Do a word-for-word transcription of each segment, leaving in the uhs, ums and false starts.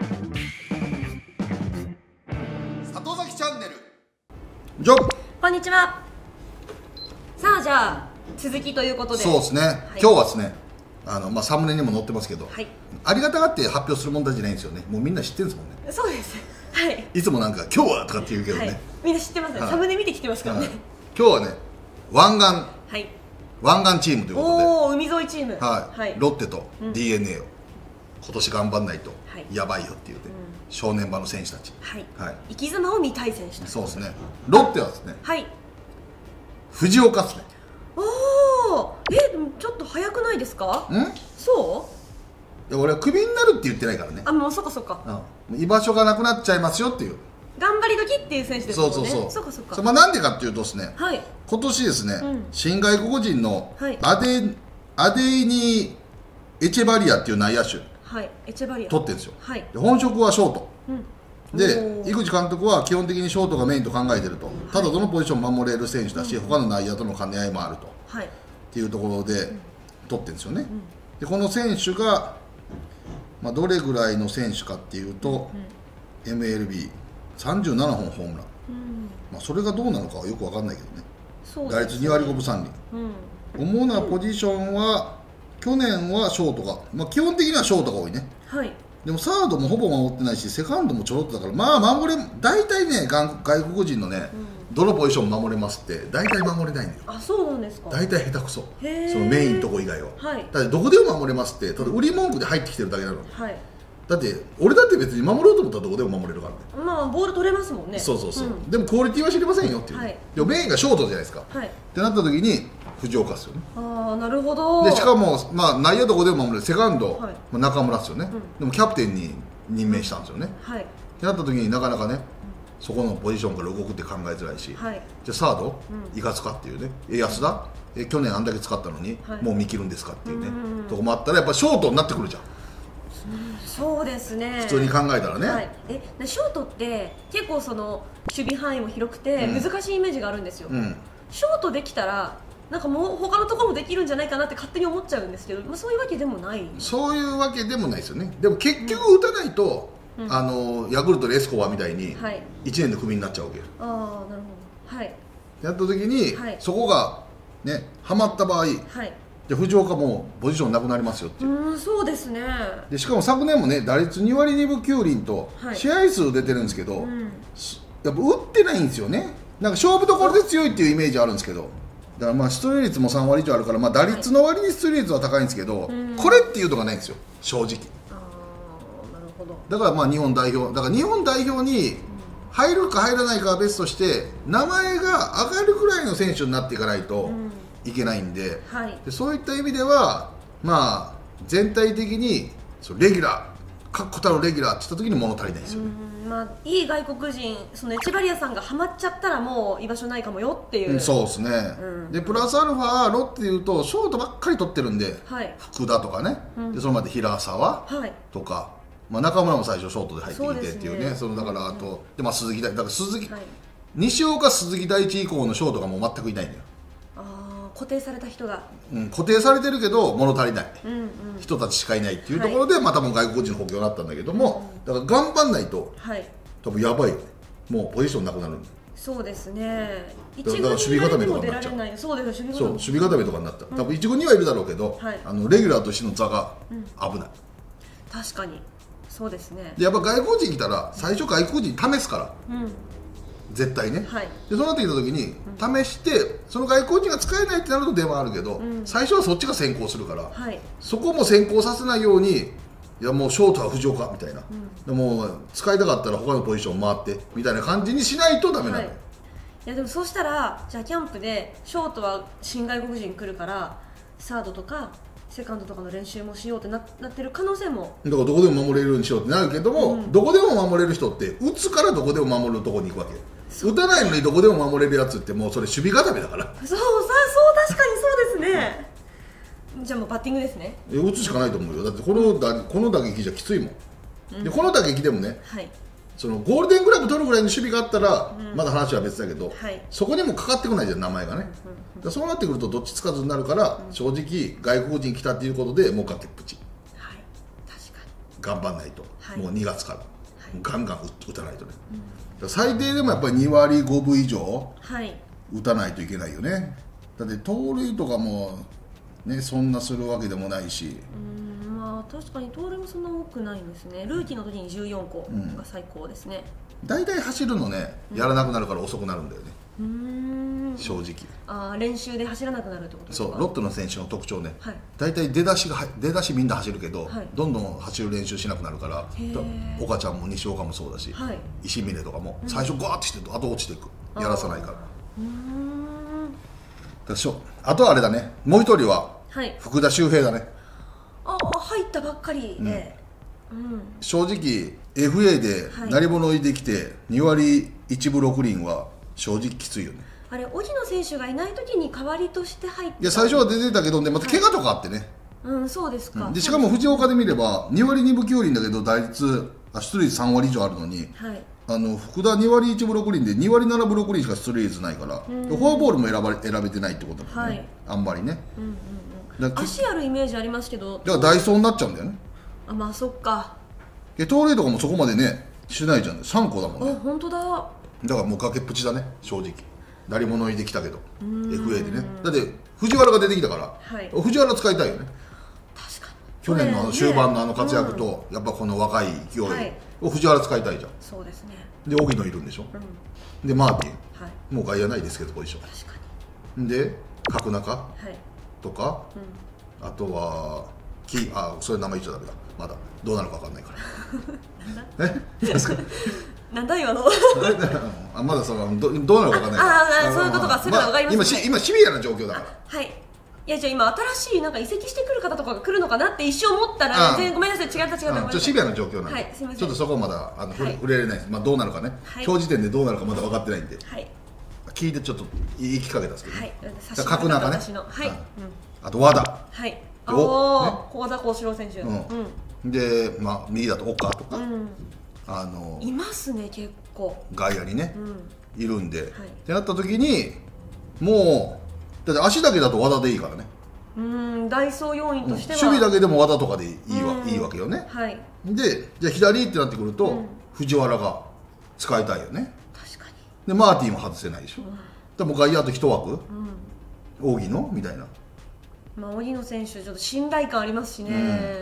里崎チャンネル。じゃこんにちは。さあ、じゃあ続きということで、 そうですね、はい、今日はですね、あの、まあ、サムネにも載ってますけど、はい、ありがたがって発表する問題じゃないんですよね。もうみんな知ってるんですもんね。 そうです、はい、いつもなんか今日はとかって言うけどね、はい、 みんな知ってますね、はい、サムネ見てきてますからね、はい、 今日はね、湾岸、 はい、 湾岸チームということで、 おお、海沿いチーム、 はいはい、ロッテと ディーエヌエー を、うん、今年頑張んないとやばいよっていうね、うん、正念場の選手たち、はいはい、 生き様を見たい選手たち。 そうですね。ロッテはですね、はい、藤岡ですね。 おお、え、でもちょっと早くないですか？ん？そう？ いや、俺はクビになるって言ってないからね。 あ、もうそっかそっか、 うん、居場所がなくなっちゃいますよっていう、 頑張り時っていう選手ですもんね。 そうそうそう、 そっかそっか。 まあ、なんでかっていうとですね、はい、今年ですね、うん、新外国人のアデ、はい、アデイニー・エチェバリアっていう内野手、はい、エチェバリア取ってるんですよ、はい、で本職はショート、うん、で井口監督は基本的にショートがメインと考えてると、はい、ただどのポジション守れる選手だし、うん、他の内野との兼ね合いもあると、はい、っていうところで、うん、取ってるんですよね、うん、でこの選手が、まあ、どれぐらいの選手かっていうと、うん、エムエルビーさんじゅうななほんホームラン、うん、まあ、それがどうなのかはよく分かんないけどね。そうですね、打率にわりごぶさんりん、うん、主なポジションは、去年はショートが、まあ、基本的にはショートが多いね、はい、でもサードもほぼ守ってないし、セカンドもちょろっとだから、まあ守れ、大体ね、外国人のね、うん、どのポジション守れますって、大体守れないんだよ。 あ、そうなんですか。 大体下手くそ、そのメインのとこ以外は、はい、だってどこでも守れますって、ただ売り文句で入ってきてるだけなの、はい、だって俺だって別に守ろうと思ったらどこでも守れるからね。まあボール取れますもんね。 そうそうそう、うん、でもクオリティは知りませんよっていう、はい、でもメインがショートじゃないですか、はい、ってなった時に藤岡ですよね。 ああ、なるほど。 でしかも、まあ、内野どこでも守れるセカンド、はい、まあ、中村ですよね、うん、でもキャプテンに任命したんですよね、はい、ってなった時になかなかね、うん、そこのポジションから動くって考えづらいし、はい、じゃあサード、うん、いかつかっていうね、え安田、え去年あんだけ使ったのに、はい、もう見切るんですかっていうね、うん、とこもあったらやっぱショートになってくるじゃん。 そうですね、 普通に考えたらね、はい、 えショートって結構その守備範囲も広くて難しいイメージがあるんですよ、うん、ショートできたらなんかもう他のところもできるんじゃないかなって勝手に思っちゃうんですけど、まあ、そういうわけでもない。 そういうわけでもないですよね。でも結局打たないと、うん、あのヤクルトのエスコバみたいにいちねんでクビになっちゃうわけよ、はい、ああ、なるほど、はい、やった時に、はい、そこがねはまった場合、はい、で藤岡もポジションなくなりますよっていう。 うん、そうですね。 でしかも昨年もね打率にわりにぶきゅうりんと試合数出てるんですけど、はい、うん、やっぱ打ってないんですよね。なんか勝負どころで強いっていうイメージあるんですけど、だからまあ出塁率もさんわり以上あるから、まあ、打率の割に出塁率は高いんですけど、はい、これっていうのがないんですよ正直。あ、なるほど。だからまあ日本代表だから日本代表に入るか入らないかは別として名前が上がるぐらいの選手になっていかないといけないんで、はい、でそういった意味ではまあ全体的にレギュラー確固たるレギュラーって言った時に物足りないですよね。 まあ、いい外国人、そのエチェバリアさんがハマっちゃったらもう居場所ないかもよっていう、 うん、そうですね、うん、でプラスアルファロッテでいうとショートばっかり取ってるんで、はい、福田とかね、うん、でそのまで平沢とか、はい、まあ、中村も最初ショートで入ってきてっていうね、そのだからあと、うん、でまあ鈴木大だから鈴木、はい、西岡鈴木大地以降のショートがもう全くいないんだよ。 固定された人が、 うん、固定されてるけど物足りない、うん、うん、人たちしかいないっていうところで、はい、またも外国人の補強になったんだけども、うん、だから頑張んないと、はい、多分やばいよね。もうポジションなくなるんで。 そうですね。 だから守備固めとかになっちゃう。 そうです、守備固め。 そう、守備固めとかになった、うん、多分一軍にはいるだろうけど、はい、あのレギュラーとしての座が危ない、うん、 確かにそうですね。 でやっぱ外国人来たら最初外国人試すから、うん、絶対ね、はい、でそうなってきた時に、うん、試してその外国人が使えないってなると出番あるけど、うん、最初はそっちが先行するから、はい、そこも先行させないように、いやもうショートは藤岡みたいな、うん、でも使いたかったら他のポジション回ってみたいな感じにしないとダメなのよ、はい、 いやでもそうしたらじゃあキャンプでショートは新外国人来るからサードとかセカンドとかの練習もしようって な, なってる可能性も。 だからどこでも守れるようにしようってなるけども、うん、どこでも守れる人って打つからどこでも守るところに行くわけ。打たないのにどこでも守れるやつってもうそれ守備固めだから。そうさそう確かにそうですね。じゃあもうバッティングですね。 打つしかないと思うよ。だってこの打この打撃じゃきついもん、うん、でこの打撃でもね、はい、そのゴールデングラブ取るぐらいの守備があったら、うん、まだ話は別だけど、はい、そこにもかかってこないじゃん名前がね、うんうん、そうなってくるとどっちつかずになるから、うん、正直外国人来たっていうことでもう崖っぷち、はい、確か頑張んないと、はい、もうにがつから、はい、ガンガン打たないとね、うん、最低でもやっぱりにわりごぶ以上打たないといけないよね。だって盗塁とかもねそんなするわけでもないし、 うん、まあ確かに盗塁もそんな多くないんですね。ルーキーの時にじゅうよんこが最高ですね。大体、 うん、走るのねやらなくなるから遅くなるんだよね、うん、正直。 あ、練習で走らなくなるってことですか。 そう、ロッテの選手の特徴ね、はい、大体出だしが出だしみんな走るけど、はい、どんどん走る練習しなくなるから、岡ちゃんも西岡もそうだし、はい、石峰とかも最初ガーッてしてあと落ちていく、やらさないから。うーん、だしょ。あとはあれだね、もう一人は福田周平だね。 ああ、入ったばっかりで、うんうん、 正直 エフエー で鳴り物入りできてにわりいちぶろくりんは正直きついよね。 あれ、荻野選手がいない時に代わりとして入って、 いや最初は出てたけどね、また怪我とかあってね、 はい、うん、そうですか、 うん、でしかも藤岡で見ればにわりにぶきゅうりんだけど打率あ出塁率さんわり以上あるのに、はい、あの福田にわりいちぶろくりんでにわりななぶろくりんしか出塁率ないから、フォアボールも選ばれ選べてないってことだもんね、はい、あんまりね、うんうんうん、足あるイメージありますけど、 だからダイソーになっちゃうんだよね。 あ、まあそっか。 盗塁とかもそこまでねしないじゃん、さんこだもんね。 あ、本当だ。 だからもう崖っぷちだね正直。鳴り物入りできたけど エフエー でね。だって藤原が出てきたから、はい、藤原使いたいよね。 確かに去年の終盤のあの活躍と、うん、やっぱこの若い勢いを藤原使いたいじゃん。 そうですね。 で荻野いるんでしょ、うん、でマーティン、はい、もう外野ないですけどポジション。確かに。で角中、はい、とか、うん、あとはきあそれ名前言っちゃダメだ、まだどうなるか分かんないからえ何ですかなんだ今のあ、まだその ど, どうなるか分かんないから。 ああ、そういうことか、そういうこと分かります、 ね、今, 今シビアな状況だから。 はい。いや、じゃあ今新しいなんか移籍してくる方とかが来るのかなって一瞬思ったら、全然ごめんなさい、違った違った。ちょっとシビアな状況なんで、はい、すいません、ちょっとそこまだあの、はい、触れれないです。まあどうなるかね、はい、今日時点でどうなるかまだ分かってないんで、はい、聞いてちょっと言い聞かけたんですけど、ね、はい、角中ね、はい、うん、あと和田、はい、 おお、和田幸四郎選手、うんうん、で、まあ右だと岡とか、うん、あのいますね結構外野にね、うん、いるんで、はい、ってなった時にもうだって足だけだと和田でいいからね。 うん、ダイソー要員としては、 うん、守備だけでも和田とかでいい わ,、うん、いいわけよね、はい、でじゃあ左ってなってくると、うん、藤原が使いたいよね。確かに。でマーティンも外せないでしょ、うん、でも外野あと一枠、うん、荻野みたいな、 まあ、荻野選手ちょっと信頼感ありますしね、うん、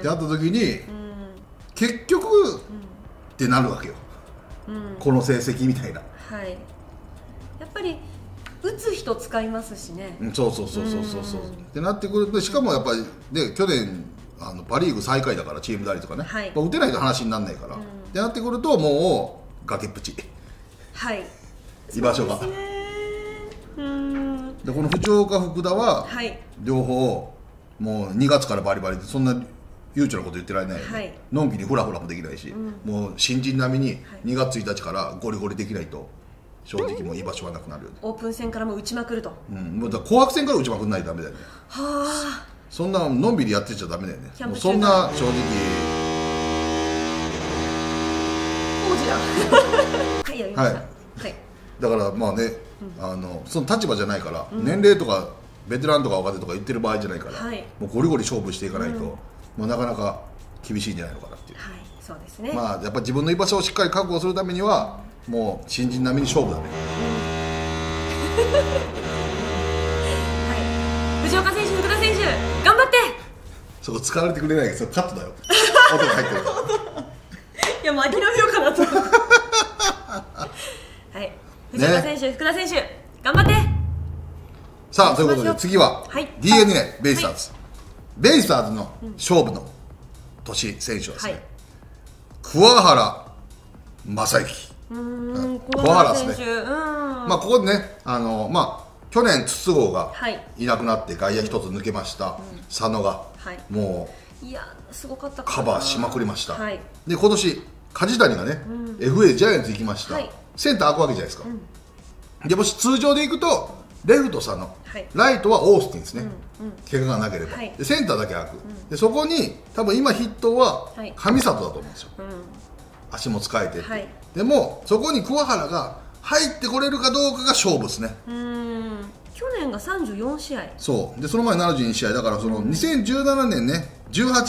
ってなった時に、うん、結局、うん、ってなるわけよ、うん、この成績みたいな、はい、 やっぱり打つ人使いますしね、 うん、そうそうそうそうそうそうってなってくると、しかもやっぱりで去年あのパ・リーグ最下位だからチーム打率とかね、はい、打てないと話にならないから、うん、ってなってくるともう崖っぷち、はい、居場所が、そうですね、うん、でこの藤岡福田は、はい、両方もうにがつからバリバリでそんな悠長なこと言ってられないよね、はい、のんきにフラフラもできないし、うん、もう新人並みににがつついたちからゴリゴリできないと正直もう居場所はなくなるよね。 オープン戦からも打ちまくると、 うん、もうだ紅白戦から打ちまくんないとダメだよね。はあ、そんなのんびりやってちゃダメだよね。もうそんな正直工事だはいやりました、はいはい、だからまあね、うん、あのその立場じゃないから、うん、年齢とかベテランとか若手とか言ってる場合じゃないから、はい、もうゴリゴリ勝負していかないと、うん、まあ、なかなか厳しいんじゃないのかなっていう、はい、そうですね。まあやっぱ自分の居場所をしっかり確保するためにはもう新人並みに勝負だね、うんはい、藤岡選手、福田選手頑張って。 そこ使われてくれないけどそれカットだよ音が入ってるからいやもう諦めようかなとはい藤岡選手、ね、福田選手頑張って。 さあということで次は ディーエヌエー ベイスターズ、はい、ベイスターズの勝負の年選手はですね、はい、桑原正幸、 うん桑原選手、うん、 まあここでね、あのまあ去年筒香がいなくなって外野一つ抜けました、うん、佐野が、はい、もういやすごかったカバーしまくりました、はい、で今年梶谷がね、うん、エフエー ジャイアンツ行きました、はい、センター開くわけじゃないですか、うん、でもし通常で行くとレフト佐野、はい、ライトはオースティンですね、うんうん、怪我がなければ、はい、でセンターだけ開く、うん、でそこに多分今ヒットは上里だと思うんですよ、うん、足も使えて、はい、でもそこに桑原が入ってこれるかどうかが勝負ですね。うーん去年がさんじゅうよんしあい、 そうでその前ななじゅうにしあいだからそのにせんじゅうななねんねじゅうはちねん、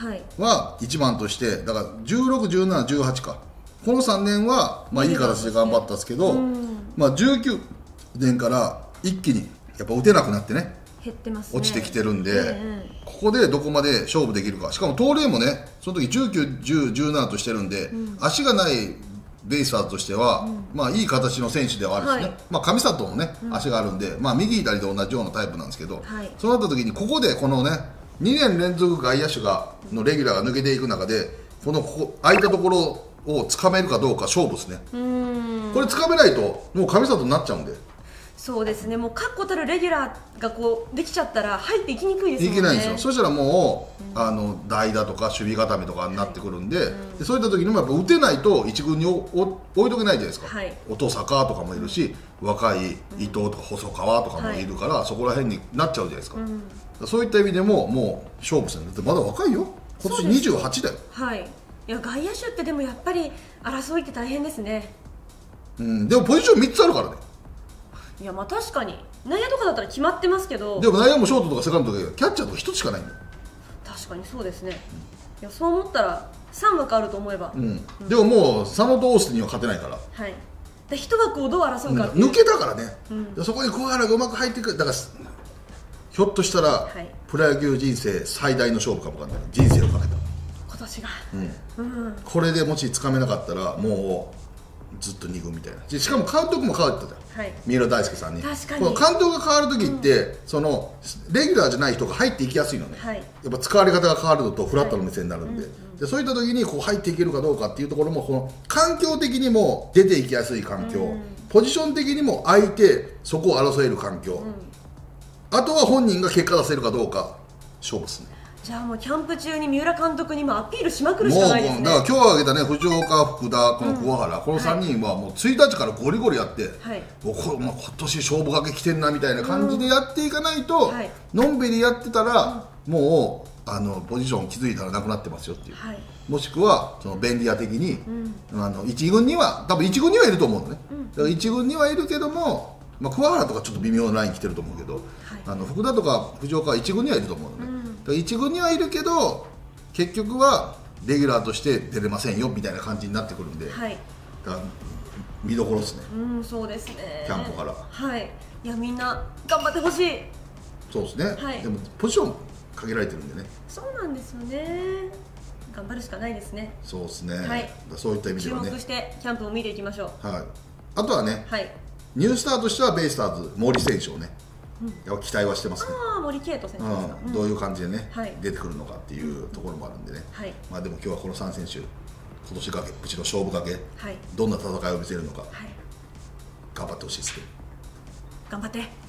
はいちばんとして、だからじゅうろく、じゅうなな、じゅうはちか、このさんねんはまあいい形で頑張ったんですけど、まあじゅうきゅうねんから一気にやっぱ打てなくなってね、 減ってますね、 落ちてきてるんで、うんうん、ここでどこまで勝負できるか。しかも盗塁もね、その時じゅうきゅう、じゅう、じゅうななとしてるんで、うん、足がないベイスターズとしては、うん、まあいい形の選手ではあるんですね、はい、まあ上里もね、うん、足があるんで、まあ右左と同じようなタイプなんですけど、はい、そうなった時にここでこのねにねん連続外野手がのレギュラーが抜けていく中で、このここ空いたところをつかめるかどうか勝負ですね。うん、これつかめないともう上里になっちゃうんで。 そうですね、もう確固たるレギュラーがこうできちゃったら入っていきにくいですもんね。 いけないんですよ。そしたらもう、うん、あの代打とか守備固めとかになってくるんで、はい、うん、でそういった時にもやっぱ打てないと一軍におお置いとけないじゃないですか、はい、音坂とかもいるし、うん、若い伊藤とか細川とかもいるから、はい、そこら辺になっちゃうじゃないですか、うん、そういった意味でももう勝負するんで、まだ若いよ、今年にじゅうはちだよ。 はい、いや外野手ってでもやっぱり争いって大変ですね。 うん、でもポジションみっつあるからね。 いやまあ確かに内野とかだったら決まってますけど、 でも内野もショートとかセカンドとかキャッチャーとかひとつしかないんだよ。 確かにそうですね、うん、いやそう思ったらさん枠あると思えば、うんうん、でももう佐野とオースティンには勝てないから、 はい、でいち枠をどう争うか、 うん、抜けたからね、うん、そこに桑原がうまく入ってくる。だからひょっとしたら、はい、プロ野球人生最大の勝負かもわかんない。人生をかけた今年が、 うんうん、これでもしつかめなかったらもうずっとに軍みたいな。しかも監督も変わってたじゃん、はい、三浦大輔さんに。 確かにこの監督が変わる時って、うん、そのレギュラーじゃない人が入っていきやすいのね、はい、やっぱ使われ方が変わるのとフラットの目線になるんで、はい、うんうん、でそういった時にこう入っていけるかどうかっていうところも、この環境的にも出ていきやすい環境、うん、ポジション的にも相手そこを争える環境、うん、あとは本人が結果出せるかどうか勝負ですね。 じゃあもうキャンプ中に三浦監督にもアピールしまくるしかないですね。 もうだから今日挙げたね、藤岡、福田、この桑原、うん、このさんにんはもうついたちからゴリゴリやって、はい、もうこまあ、今年勝負かけきてんなみたいな感じでやっていかないと、うん、はい、のんびりやってたら、うん、もうあのポジション気づいたらなくなってますよっていう、はい、もしくはその便利屋的に、うん、あのいち軍には多分いち軍にはいると思うのね、うん、だからいち軍にはいるけども、まあ、桑原とかちょっと微妙なライン来てると思うけど、はい、あの福田とか藤岡はいち軍にはいると思うのね、うん、いち軍にはいるけど結局はレギュラーとして出れませんよみたいな感じになってくるんで、はい、だから見どころですね。 うん、そうですね。 キャンプから、 はい、いやみんな頑張ってほしい。 そうですね、はい、でもポジション限られてるんでね。 そうなんですよね。頑張るしかないですね。 そうですね、はい、そういった意味ではね、 注目してキャンプを見ていきましょう。 はい、あとはね、はい、ニュースターとしてはベイスターズ森選手をね、うん、期待はしてますね。 ああ、森圭斗選手ですか、 うん、どういう感じでね、はい、出てくるのかっていうところもあるんでね、はい、まあでも今日はこのさん選手、今年がうちの勝負かけ、はい、どんな戦いを見せるのか、はい、頑張ってほしいですね。 頑張って。